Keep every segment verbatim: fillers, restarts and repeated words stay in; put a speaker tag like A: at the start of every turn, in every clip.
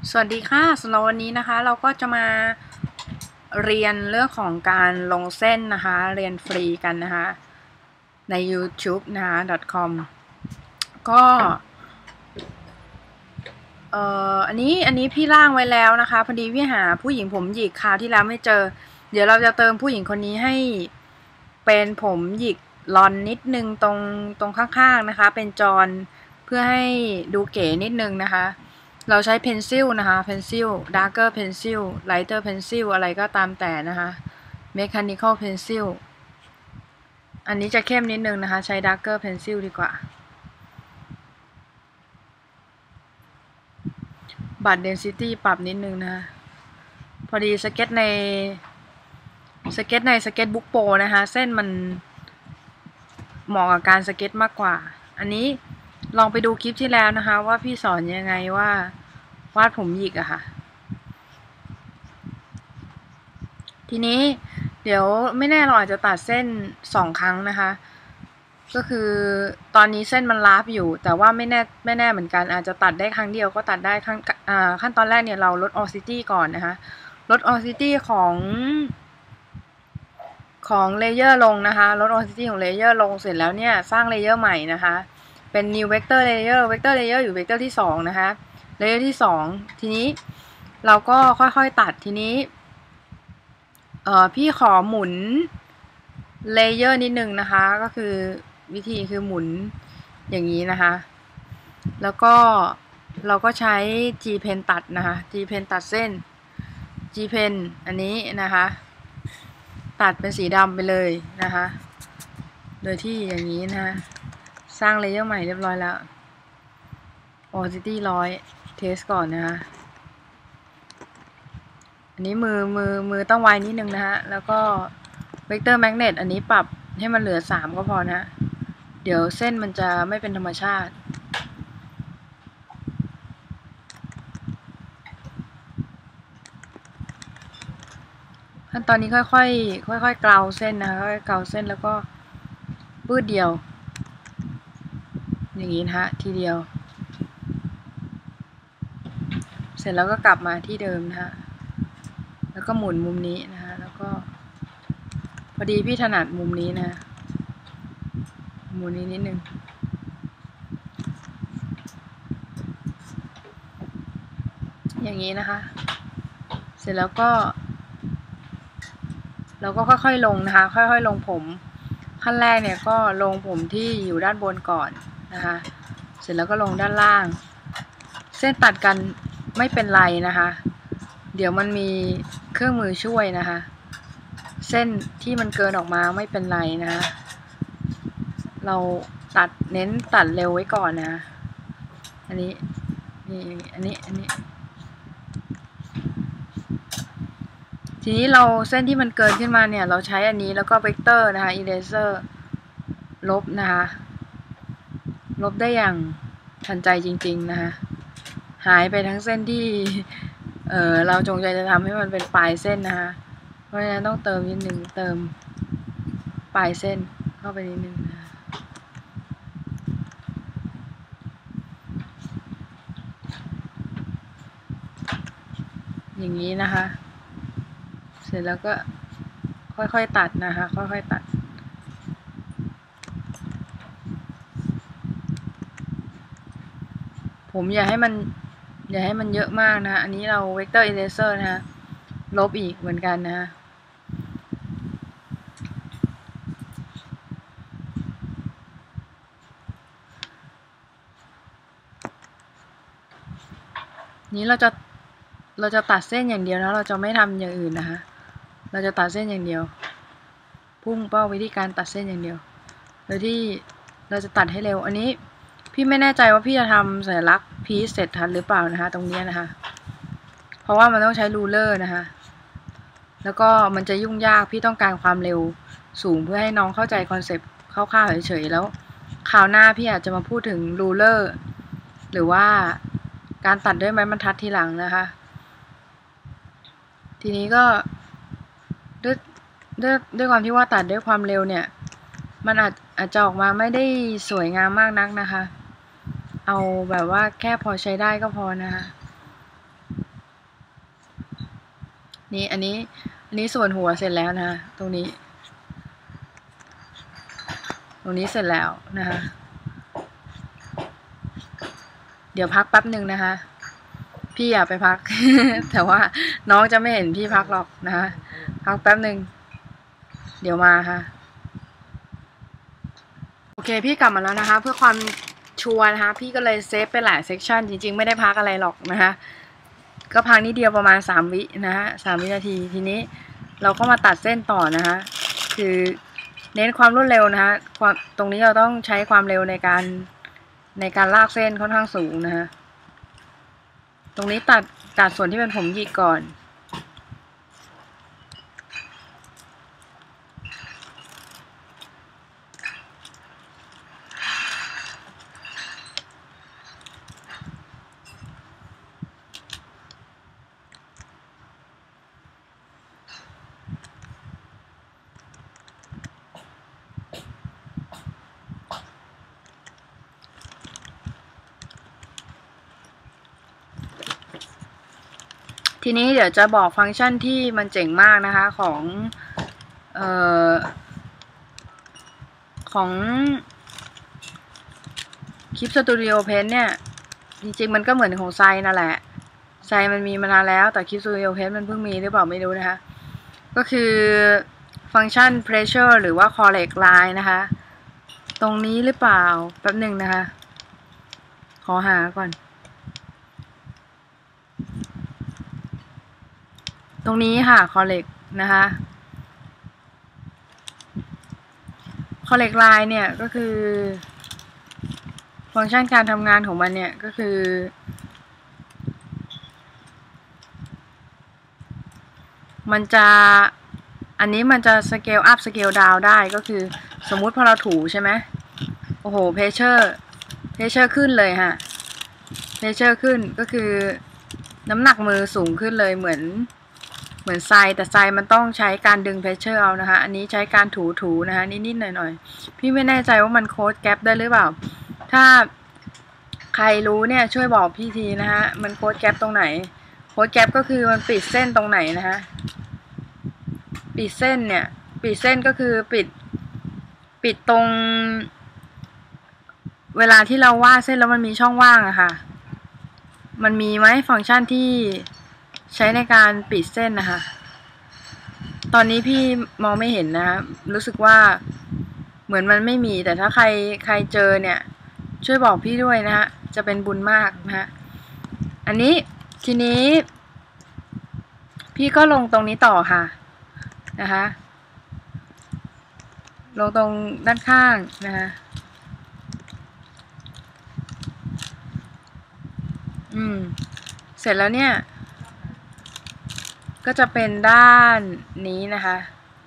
A: สวัสดีค่ะสำหรับวันนี้นะคะเราก็จะมาเรียนเรื่องของการลงเส้นนะคะเรียนฟรีกันนะคะใน ยูทูบ นะคะ .com ก็เอ่ออันนี้อันนี้พี่ร่างไว้แล้วนะคะพอดีพี่หาผู้หญิงผมหยิกคราวที่แล้วไม่เจอเดี๋ยวเราจะเติมผู้หญิงคนนี้ให้เป็นผมหยิกลอนนิดนึงตรงตรงข้างๆนะคะเป็นจอนเพื่อให้ดูเก๋นิดนึงนะคะเราใช้เพนซิลนะคะเพนซิลดาร์กเกอร์เพนซิลไลท์เตอร์เพนซิลอะไรก็ตามแต่นะคะเมคานิคอลเพนซิลอันนี้จะเข้มนิดนึงนะคะใช้ดาร์กเกอร์เพนซิลดีกว่าบัตรเดนซิตี้ปรับนิดนึงนะคะพอดีสเก็ตในสเก็ตในสเก็ตบุ๊กโปรนะคะเส้นมันเหมาะกับการสเก็ตมากกว่าอันนี้ลองไปดูคลิปที่แล้วนะคะว่าพี่สอนยังไงว่าวาดผมหยิกอะค่ะทีนี้เดี๋ยวไม่แน่เราอาจจะตัดเส้นสองครั้งนะคะก็คือตอนนี้เส้นมันลาฟอยู่แต่ว่าไม่แน่ไม่แน่เหมือนกันอาจจะตัดได้ครั้งเดียวก็ตัดได้ขั้นอ่าขั้นตอนแรกเนี่ยเราลด opacity ก่อนนะคะลด opacity ของของเลเยอร์ลงนะคะลด opacity ของเลเยอร์ลงเสร็จแล้วเนี่ยสร้างเลเยอร์ใหม่นะคะเป็น new vector layer vector layer อยู่ vector ที่สองนะคะเลเยอร์ที่สองทีนี้เราก็ค่อยๆตัดทีนี้เอ่อพี่ขอหมุนเลเยอร์นิดนึงนะคะก็คือวิธีคือหมุนอย่างนี้นะคะแล้วก็เราก็ใช้ G Pen ตัดนะคะ G Pen ตัดเส้น G Pen อันนี้นะคะตัดเป็นสีดำไปเลยนะคะโดยที่อย่างนี้นะคะสร้างเลเยอร์ใหม่เรียบร้อยแล้ว opacity ร้อยเทสก่อนนะคะอันนี้มือมือมือต้องไวนิดนึงนะฮะแล้วก็เวกเตอร์แมกเนตอันนี้ปรับให้มันเหลือสามก็พอนะเดี๋ยวเส้นมันจะไม่เป็นธรรมชาติขั้นตอนนี้ค่อยๆค่อยๆเกลาเส้นนะคะค่อยๆเกลาเส้นแล้วก็ปื้ดเดียวอย่างนี้นะฮะทีเดียวเสร็จแล้วก็กลับมาที่เดิมนะฮะแล้วก็หมุนมุมนี้นะฮะแล้วก็พอดีพี่ถนัดมุมนี้นะหมุนนี้นิดนึงอย่างนี้นะคะเสร็จแล้วก็เราก็ค่อยๆลงนะคะค่อยๆลงผมขั้นแรกเนี่ยก็ลงผมที่อยู่ด้านบนก่อนนะคะเสร็จแล้วก็ลงด้านล่างเส้นตัดกันไม่เป็นไรนะคะเดี๋ยวมันมีเครื่องมือช่วยนะคะเส้นที่มันเกินออกมาไม่เป็นไรนะคะเราตัดเน้นตัดเร็วไว้ก่อนนะอันนี้นี่อันนี้อันนี้ทีนี้เราเส้นที่มันเกินขึ้นมาเนี่ยเราใช้อันนี้แล้วก็เวกเตอร์นะคะอีเรเซอร์ลบนะคะลบได้อย่างทันใจจริงๆนะคะหายไปทั้งเส้นที่เออเราจงใจจะทำให้มันเป็นปลายเส้นนะคะเพราะฉะนั้นต้องเติมนิดนึงเติมปลายเส้นเข้าไปนิดนึงนะคะอย่างนี้นะคะเสร็จแล้วก็ค่อยๆตัดนะคะค่อยๆตัดผมอย่าให้มันอย่าให้มันเยอะมากนะอันนี้เราเวกเตอร์อิเรเซอร์นะคะลบอีกเหมือนกันนะนี้เราจะเราจะตัดเส้นอย่างเดียวนะเราจะไม่ทำอย่างอื่นนะคะเราจะตัดเส้นอย่างเดียวพุ่งเป้าไปที่การตัดเส้นอย่างเดียวโดยที่เราจะตัดให้เร็วอันนี้พี่ไม่แน่ใจว่าพี่จะทำสัญลักษณ์พีซเสร็จทันหรือเปล่านะคะตรงนี้นะคะเพราะว่ามันต้องใช้รูเลอร์นะคะแล้วก็มันจะยุ่งยากพี่ต้องการความเร็วสูงเพื่อให้น้องเข้าใจคอนเซปต์คร่าวๆเฉยๆแล้วคราวหน้าพี่อาจจะมาพูดถึงรูเลอร์หรือว่าการตัดด้วยไม้บรรทัดทีหลังนะคะทีนี้ก็ด้วยด้วยด้วยความที่ว่าตัดด้วยความเร็วเนี่ยมันอาจอาจจะออกมาไม่ได้สวยงามมากนักนะคะเอาแบบว่าแค่พอใช้ได้ก็พอนะคะนี่อันนี้อันนี้ส่วนหัวเสร็จแล้วนะคะตรงนี้ ตรงนี้เสร็จแล้วนะคะเดี๋ยวพักแป๊บหนึ่งนะคะพี่อยากไปพัก แต่ว่าน้องจะไม่เห็นพี่พักหรอกนะคะพักแป๊บหนึ่งเดี๋ยวมาค่ะโอเคพี่กลับมาแล้วนะคะเพื่อความชัวร์นะคะพี่ก็เลยเซฟไปหลายเซกชันจริงๆไม่ได้พักอะไรหรอกนะคะก็พักนิดเดียวประมาณสามวินะคะสามวินาทีทีนี้เราก็มาตัดเส้นต่อนะคะคือเน้นความรวดเร็วนะคะความตรงนี้เราต้องใช้ความเร็วในการในการลากเส้นค่อนข้างสูงนะคะตรงนี้ตัดตัดส่วนที่เป็นผมหยิกก่อนทีนี้เดี๋ยวจะบอกฟังก์ชันที่มันเจ๋งมากนะคะของเอ่อของคลิป Studio Paint เนี่ยจริงๆมันก็เหมือนของไซนั่นแหละไซมันมีมานานแล้วแต่คลิป Studio Paint มันเพิ่งมีหรือเปล่าไม่รู้นะคะก็คือฟังก์ชัน pressure หรือว่า correct line นะคะตรงนี้หรือเปล่าแป๊บหนึ่งนะคะขอหาก่อนตรงนี้ค่ะ correct นะคะ correct line เนี่ยก็คือฟังก์ชันการทำงานของมันเนี่ยก็คือมันจะอันนี้มันจะ scale up scale down ได้ก็คือสมมุติพอเราถูใช่ไหมโอ้โห pressure pressure ขึ้นเลยค่ะ pressure ขึ้นก็คือน้ำหนักมือสูงขึ้นเลยเหมือนเหมือนทรายแต่ทรายมันต้องใช้การดึง pressure เอานะคะอันนี้ใช้การถูถูนะคะนิดๆหน่อยๆพี่ไม่แน่ใจว่ามันโค้ดแกปได้หรือเปล่าถ้าใครรู้เนี่ยช่วยบอกพี่ทีนะคะมันโค้ดแกปตรงไหนโค้ดแกปก็คือมันปิดเส้นตรงไหนนะคะปิดเส้นเนี่ยปิดเส้นก็คือปิดปิดตรงเวลาที่เราวาดเส้นแล้วมันมีช่องว่างอะค่ะมันมีไหมฟังก์ชันที่ใช้ในการปิดเส้นนะคะตอนนี้พี่มองไม่เห็นนะคะรู้สึกว่าเหมือนมันไม่มีแต่ถ้าใครใครเจอเนี่ยช่วยบอกพี่ด้วยนะฮะจะเป็นบุญมากนะฮะอันนี้ทีนี้พี่ก็ลงตรงนี้ต่อค่ะนะคะลงตรงด้านข้างนะคะอืมเสร็จแล้วเนี่ยก็จะเป็นด้านนี้นะคะ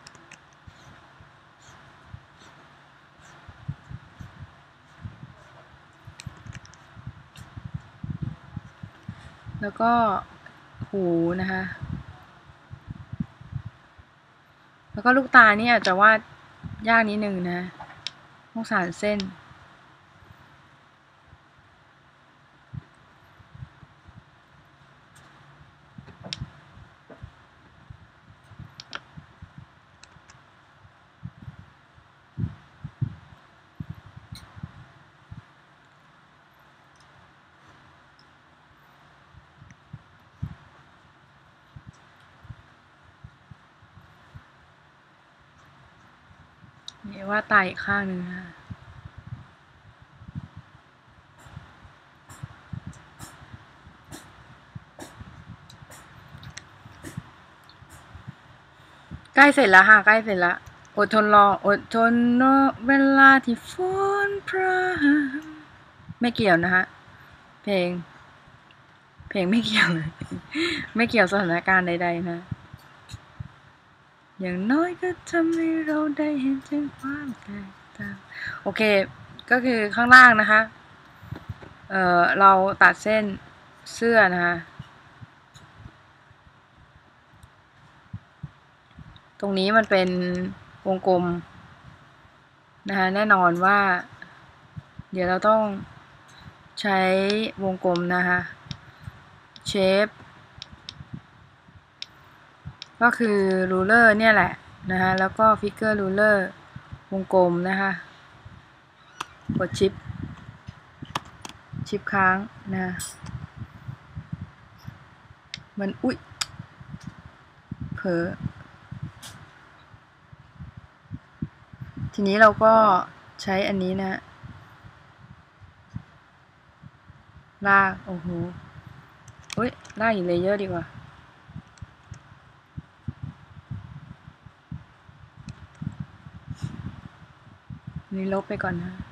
A: แล้วก็หูนะคะแล้วก็ลูกตานี่อาจจะวาดยากนิดนึงนะต้องสานเส้นนี่ว่าตาอีกข้างหนึ่งนะใกล้เสร็จแล้วค่ะใกล้เสร็จแล้วอดทนรออดทนเนาะเวลาที่ฝนพรำไม่เกี่ยวนะคะเพลงเพลงไม่เกี่ยวเลยไม่เกี่ยวสถานการณ์ใดๆนะอย่างน้อยก็ทำให้เราได้เห็นถึงความแตกต่างโอเคก็คือข้างล่างนะคะเอ่อเราตัดเส้นเสื้อนะคะตรงนี้มันเป็นวงกลมนะคะแน่นอนว่าเดี๋ยวเราต้องใช้วงกลมนะคะเชฟก็คือรูเลอร์เนี่ยแหละนะคะแล้วก็ฟิกเกอร์รูเลอร์วงกลมนะคะกดชิปชิปค้างนะมันอุ๊ยเผลอทีนี้เราก็ใช้อันนี้นะลากโอ้โหอุ๊ยลากอีกเลเยอร์ดีกว่านี่ลบไปก่อนนะ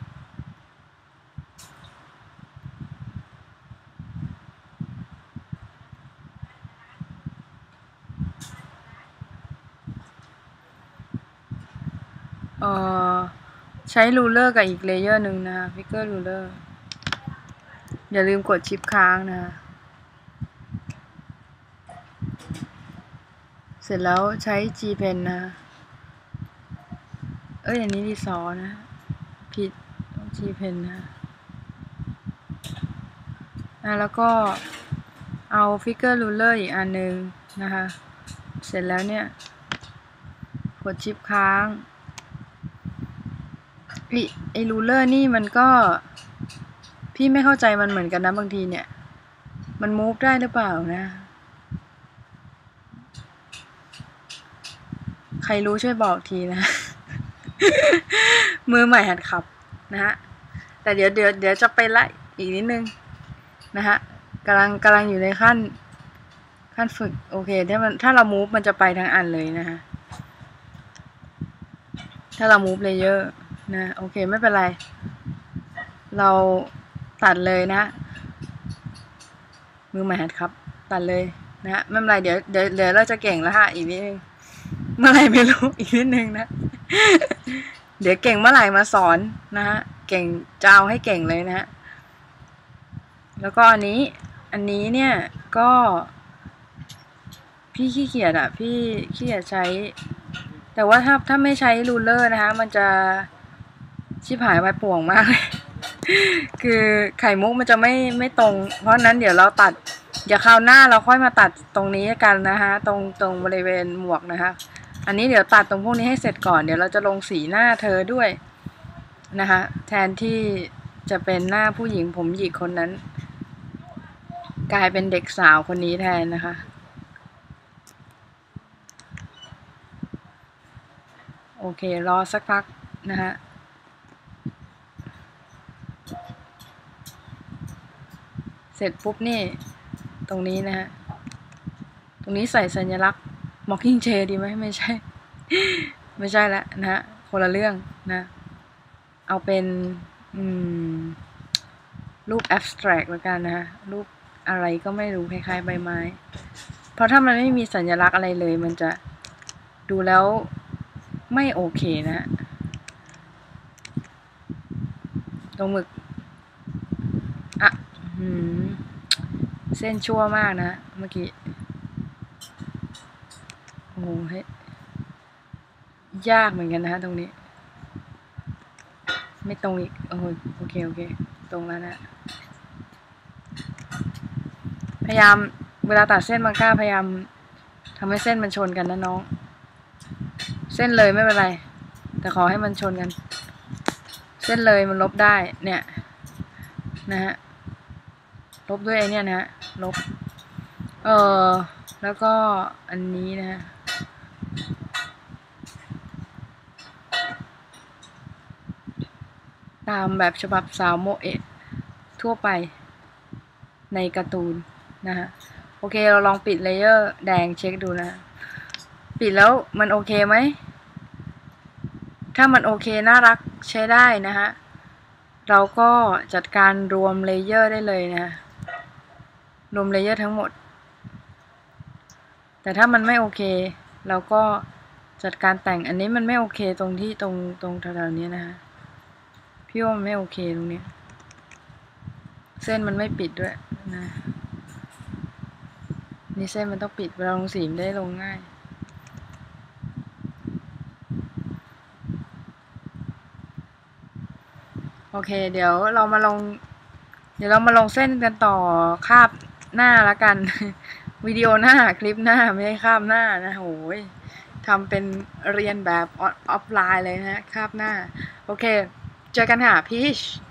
A: เอ่อใช้รูเลอร์กับอีกเลเยอร์หนึ่งนะคะฟิกเกอร์รูเลอร์อย่าลืมกดชิปค้างนะเสร็จแล้วใช้ G Pen นะเอ้ยอันนี้ดีซอนะผิดต้อง G Pen นะอ่ะแล้วก็เอาฟิกเกอร์รูเลอร์อีกอันนึงนะคะเสร็จแล้วเนี่ยกดชิปค้างไอ้ไอ้รูเลอร์นี่มันก็พี่ไม่เข้าใจมันเหมือนกันนะบางทีเนี่ยมันมูฟได้หรือเปล่านะใครรู้ช่วยบอกทีนะ มือใหม่หัดขับนะฮะแต่เดี๋ยวเดี๋ยวเดี๋ยวจะไปไล่อีกนิดนึงนะฮะกำลังกำลังอยู่ในขั้นขั้นฝึกโอเคถ้ามันถ้าเรามูฟมันจะไปทั้งอันเลยนะฮะถ้าเรามูฟเลเยอร์นะโอเคไม่เป็นไรเราตัดเลยนะมือใหม่หัดครับตัดเลยนะฮะไม่เป็นไรเดี๋ยวเดี๋ยวเดี๋ยวเราจะเก่งแล้วฮะอีกนิดนึงเมื่อไหร่ไม่รู้อีกนิดนึงนะเดี๋ยวเก่งเมื่อไหร่มาสอนนะฮะเก่งจะเอาให้เก่งเลยนะฮะแล้วก็อันนี้อันนี้เนี่ยก็พี่ขี้เกียจอ่ะพี่ขี้เกียจใช้แต่ว่าถ้าถ้าไม่ใช้รูเลอร์นะคะมันจะชิบหายไปป่วงมากเลยคือไข่มุกมันจะไม่ไม่ตรงเพราะนั้นเดี๋ยวเราตัดเดี๋ยวคราวหน้าเราค่อยมาตัดตรงนี้กันนะคะตรงตรงบริเวณหมวกนะคะอันนี้เดี๋ยวตัดตรงพวกนี้ให้เสร็จก่อนเดี๋ยวเราจะลงสีหน้าเธอด้วยนะคะแทนที่จะเป็นหน้าผู้หญิงผมหยิกคนนั้นกลายเป็นเด็กสาวคนนี้แทนนะคะโอเครอสักพักนะคะเสร็จปุ๊บนี่ตรงนี้นะฮะตรงนี้ใส่สัญลักษณ์ Mockingjay ดีไหมไม่ใช่ไม่ใช่ละนะฮะคนละเรื่องนะเอาเป็นรูป abstract แล้วกันนะฮะรูปอะไรก็ไม่รู้คล้ายๆใบไม้เพราะถ้ามันไม่มีสัญลักษณ์อะไรเลยมันจะดูแล้วไม่โอเคนะตรงหมึกอ่ะเส้นชั่วมากนะเมื่อกี้โอ้โหยากเหมือนกันนะฮะตรงนี้ไม่ตรงอีกโอ้โหโอเคโอเคตรงแล้วนะพยายามเวลาตัดเส้นบางก้าพยายามทำให้เส้นมันชนกันนะน้องเส้นเลยไม่เป็นไรแต่ขอให้มันชนกันเส้นเลยมันลบได้เนี่ยนะฮะลบด้วยไอ้นี่นะฮะลบเออแล้วก็อันนี้นะฮะตามแบบฉบับสาวโมเอะทั่วไปในการ์ตูนนะฮะโอเคเราลองปิดเลเยอร์แดงเช็คดูนะปิดแล้วมันโอเคไหมถ้ามันโอเคน่ารักใช้ได้นะฮะเราก็จัดการรวมเลเยอร์ได้เลยนะรวมเลเยอร์ทั้งหมดแต่ถ้ามันไม่โอเคเราก็จัดการแต่งอันนี้มันไม่โอเคตรงที่ตรงตรงแถวๆนี้นะฮะพี่ว่ามันไม่โอเคตรงนี้เส้นมันไม่ปิดด้วยนะนี่เส้นมันต้องปิดเวลาลงสีมันได้ลงง่ายโอเคเดี๋ยวเรามาลงเดี๋ยวเรามาลงเส้นกันต่อคาบหน้าละกันวิดีโอหน้าคลิปหน้าไม่ให้คาบหน้านะโหยทำเป็นเรียนแบบออฟไลน์เลยนะคาบหน้าโอเคเจอกันค่ะพีช